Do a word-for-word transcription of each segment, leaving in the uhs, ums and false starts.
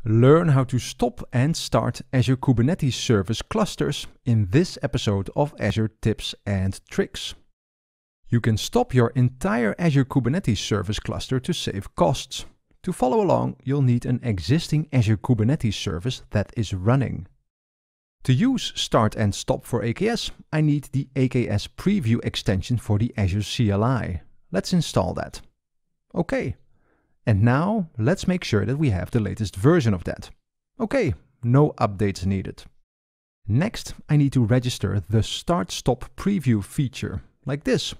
Learn how to stop and start Azure Kubernetes Service clusters in this episode of Azure Tips and Tricks. You can stop your entire Azure Kubernetes Service cluster to save costs. To follow along, you'll need an existing Azure Kubernetes service that is running. To use Start and Stop for A K S, I need the A K S Preview extension for the Azure C L I. Let's install that. Okay. And now, let's make sure that we have the latest version of that. Okay, no updates needed. Next, I need to register the Start-Stop Preview feature, like this.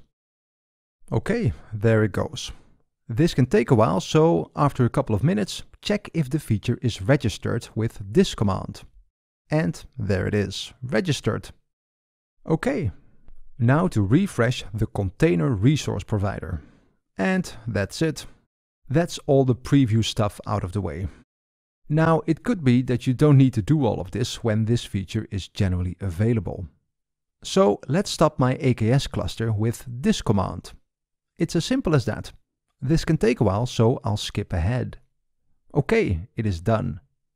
Okay, there it goes. This can take a while, so after a couple of minutes, check if the feature is registered with this command. And there it is, registered. Okay, now to refresh the container resource provider. And that's it. That's all the preview stuff out of the way. Now, it could be that you don't need to do all of this when this feature is generally available. So let's stop my A K S cluster with this command. It's as simple as that. This can take a while, so I'll skip ahead. Okay, it is done.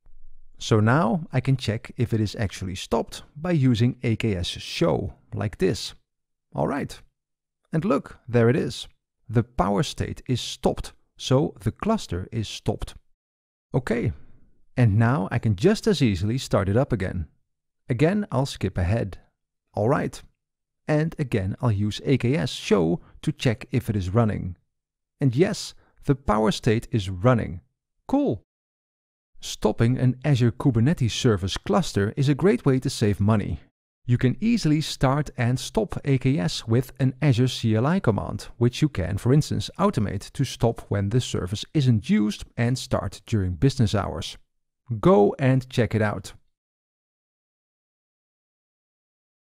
So now I can check if it is actually stopped by using A K S show, like this. All right. And look, there it is. The power state is stopped. So the cluster is stopped. Okay, and now I can just as easily start it up again. Again, I'll skip ahead. All right. And again, I'll use A K S show to check if it is running. And yes, the power state is running. Cool. Stopping an Azure Kubernetes Service cluster is a great way to save money. You can easily start and stop A K S with an Azure C L I command, which you can, for instance, automate to stop when the service isn't used and start during business hours. Go and check it out.